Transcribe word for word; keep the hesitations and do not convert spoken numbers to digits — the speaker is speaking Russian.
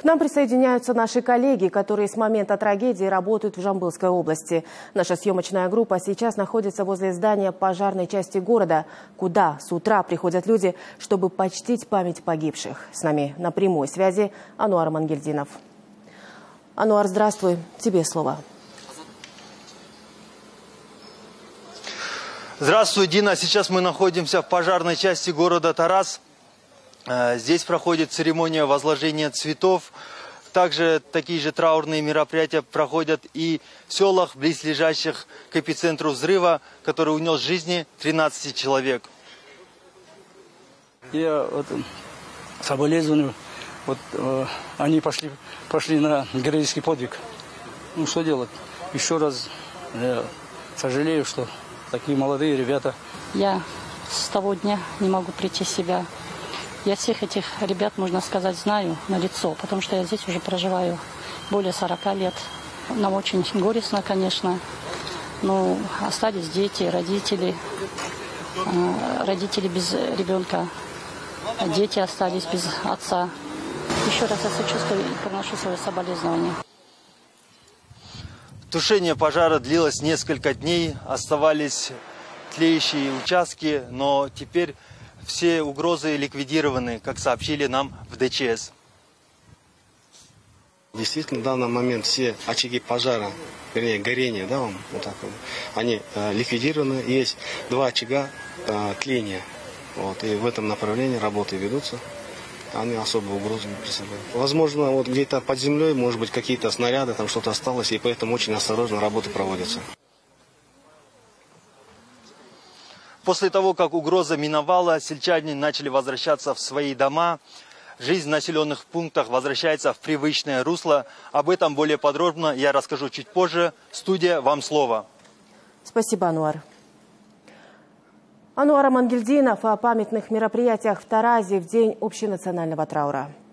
К нам присоединяются наши коллеги, которые с момента трагедии работают в Жамбылской области. Наша съемочная группа сейчас находится возле здания пожарной части города, куда с утра приходят люди, чтобы почтить память погибших. С нами на прямой связи Ануар Мангельдинов. Ануар, здравствуй. Тебе слово. Здравствуй, Дина. Сейчас мы находимся в пожарной части города Тарас. Здесь проходит церемония возложения цветов. Также такие же траурные мероприятия проходят и в селах, близлежащих к эпицентру взрыва, который унес жизни тринадцати человек. Я вот, соболезную. Вот, э, они пошли, пошли на героический подвиг. Ну, что делать? Еще раз я сожалею, что такие молодые ребята. Я с того дня не могу прийти в себя. Я всех этих ребят, можно сказать, знаю на лицо, потому что я здесь уже проживаю более сорока лет. Нам очень горестно, конечно, но остались дети, родители, родители без ребенка, дети остались без отца. Еще раз я сочувствую и приношу свое соболезнование. Тушение пожара длилось несколько дней, оставались тлеющие участки, но теперь все угрозы ликвидированы, как сообщили нам в ДЧС. Действительно, в данный момент все очаги пожара, вернее, горения, да, вот так, они э, ликвидированы. Есть два очага э, тления. Вот, и в этом направлении работы ведутся. Они особо угрозы не представляют. Возможно, вот где-то под землей, может быть, какие-то снаряды, там что-то осталось, и поэтому очень осторожно работы проводятся. После того, как угроза миновала, сельчане начали возвращаться в свои дома. Жизнь в населенных пунктах возвращается в привычное русло. Об этом более подробно я расскажу чуть позже. Студия, вам слово. Спасибо, Ануар. Ануар Мангельдинов о памятных мероприятиях в Таразе в день общенационального траура.